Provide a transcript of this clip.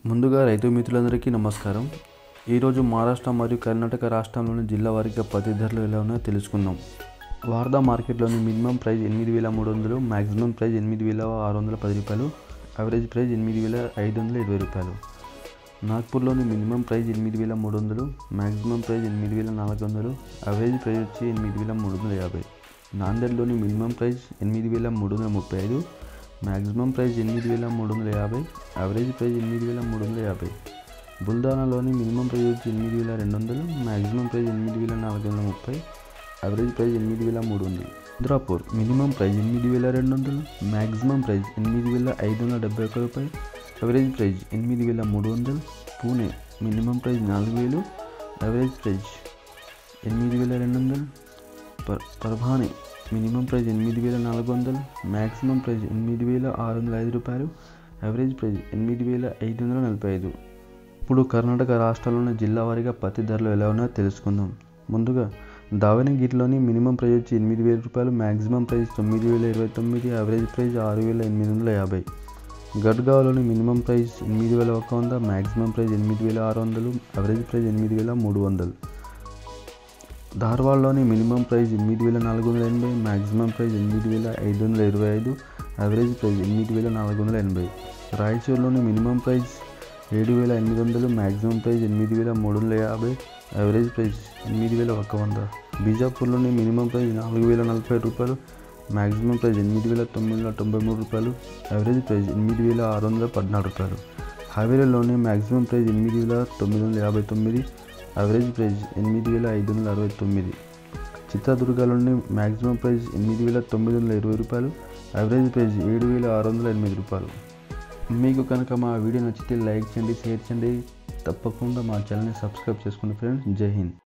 ముందుగా రైతు మిత్రులందరికీ నమస్కారం. ఈరోజు మహారాష్ట్ర మరియు కర్ణాటక రాష్ట్రంలోని జిల్లా వారీగా పత్తి ధరలు ఎలా ఉన్నాయో తెలుసుకుందాం. వార్దా మార్కెట్లోని మినిమం ప్రైస్ 8,300, మ్యాక్సిమం ప్రైస్ 8,610 రూపాయలు, అవరేజ్ ప్రైస్ 8,520 రూపాయలు. నాగ్పూర్లోని minimum price 8,300, maximum price 8,400, average price వచ్చి 8,350. నాందేడ్లోని minimum price 8,335, maximum price 8,350, average price 8,350. బుల్దానాలోని మినిమం ప్రైస్ వచ్చి 8,200, maximum price 8,430, average price 8,300. Indrapur minimum price 8,200, maximum price 8,571 రూపాయలు, average price 8,300. Pune minimum price 4,000, average price 8,200. Parbhani minimum price 8,400, maximum price 8,605 రూపాయలు, average price 8,545. ఇప్పుడు కర్ణాటక రాష్ట్రంలోని జిల్లా వారీగా పత్తి ధరలు ఎలా ఉన్నాయో తెలుసుకుందాం. ముందుగా దావణగిరిలోని మినిమం ప్రైస్ వచ్చి 8,000 రూపాయలు, మ్యాక్సిమం ప్రైస్ 9,029, అవరేజ్ ప్రైస్ 6,850. గడ్గావ్లోని minimum price 8,100, maximum price 8,600, average price 8,300. ధార్వాడ్లోని minimum price 8,480, maximum price 8,525, average price 8,480. రాయచూర్లోని minimum price 7,800, maximum price 8,350, average price 8,100. బీజాపూర్లోని మినిమం ప్రైస్ 4,040 రూపాయలు, మ్యాక్సిమం ప్రైస్ 8,993 రూపాయలు, అవరేజ్ ప్రైస్ 8,614 రూపాయలు. హావేరీలోని మ్యాక్సిమం ప్రైస్ 8,959, అవరేజ్ ప్రైస్ 8,569. చిత్రదుర్గలోని maximum price 8,920 రూపాయలు, అవరేజ్ ప్రైస్ 7,608 రూపాయలు. మీకు కనుక మా వీడియో నచ్చితే లైక్ చేయండి, షేర్ చేయండి, తప్పకుండా మా ఛానల్ని సబ్స్క్రైబ్ చేసుకోండి ఫ్రెండ్స్. జై హింద్.